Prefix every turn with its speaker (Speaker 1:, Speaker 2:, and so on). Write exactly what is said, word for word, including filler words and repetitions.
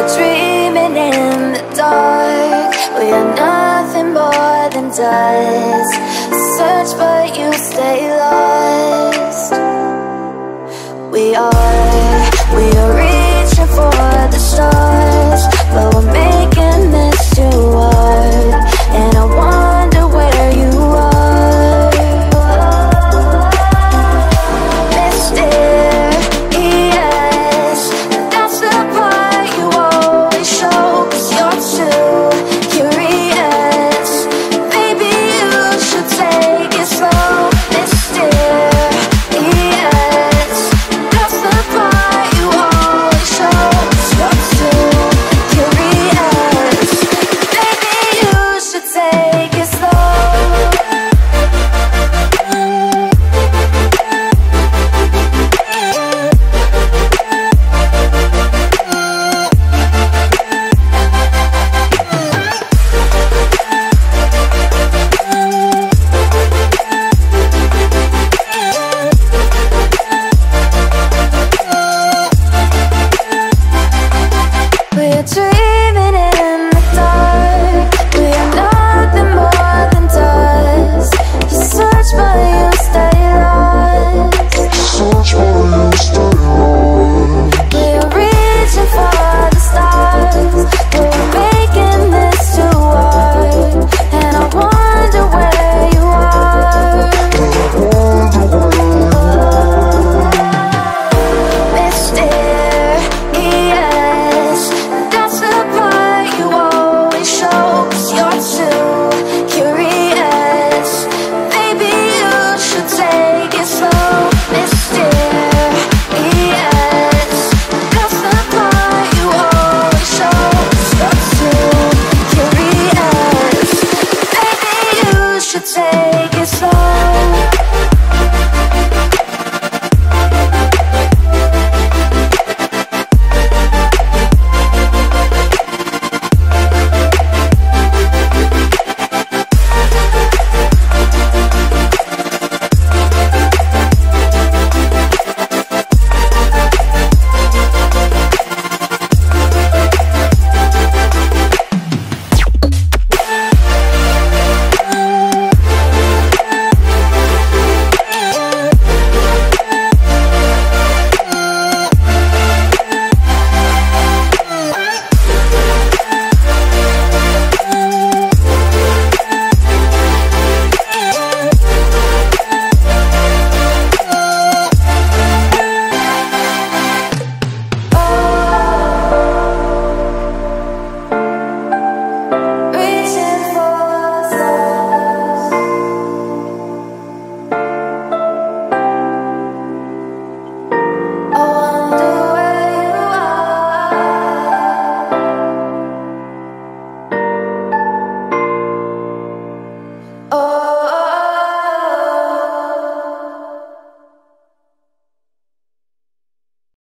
Speaker 1: We're dreaming in the dark. We are nothing more than dust. Search but you stay lost. We are, we are reaching for the stars, but we're making this too hard. And I wonder where you are. Mysterious, that's the part you always show, 'cause you're too curious. Maybe you should take it slow. Mysterious, that's the part you always show, 'cause you're too curious. Maybe you should take it slow. We're dreaming